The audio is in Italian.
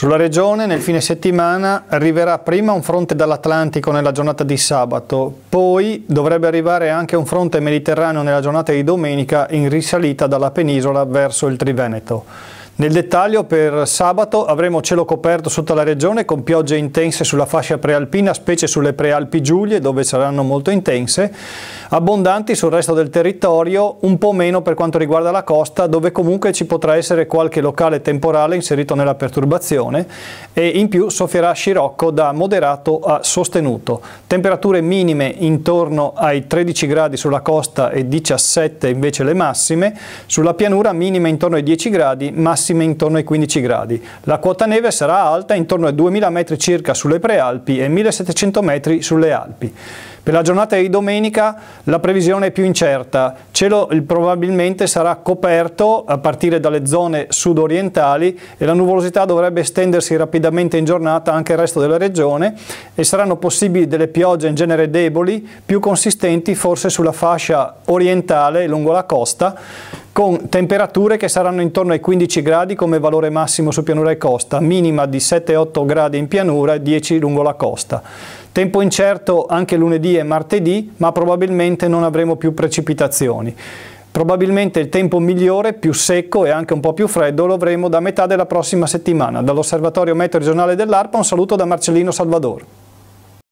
Sulla regione nel fine settimana arriverà prima un fronte dall'Atlantico nella giornata di sabato, poi dovrebbe arrivare anche un fronte mediterraneo nella giornata di domenica in risalita dalla penisola verso il Triveneto. Nel dettaglio, per sabato avremo cielo coperto su tutta la regione con piogge intense sulla fascia prealpina, specie sulle prealpi Giulie dove saranno molto intense, abbondanti sul resto del territorio, un po' meno per quanto riguarda la costa dove comunque ci potrà essere qualche locale temporale inserito nella perturbazione e in più soffierà scirocco da moderato a sostenuto. Temperature minime intorno ai 13 gradi sulla costa e 17 invece le massime, sulla pianura minime intorno ai 10 gradi, massime intorno ai 15 gradi. La quota neve sarà alta intorno ai 2000 metri circa sulle prealpi e 1700 metri sulle Alpi. Per la giornata di domenica la previsione è più incerta, cielo probabilmente sarà coperto a partire dalle zone sud-orientali e la nuvolosità dovrebbe estendersi rapidamente in giornata anche al resto della regione e saranno possibili delle piogge in genere deboli, più consistenti forse sulla fascia orientale lungo la costa, con temperature che saranno intorno ai 15 gradi come valore massimo su pianura e costa, minima di 7-8 gradi in pianura e 10 lungo la costa. Tempo incerto anche lunedì e martedì, ma probabilmente non avremo più precipitazioni. Probabilmente il tempo migliore, più secco e anche un po' più freddo, lo avremo da metà della prossima settimana. Dall'Osservatorio Meteo Regionale dell'ARPA un saluto da Marcellino Salvador.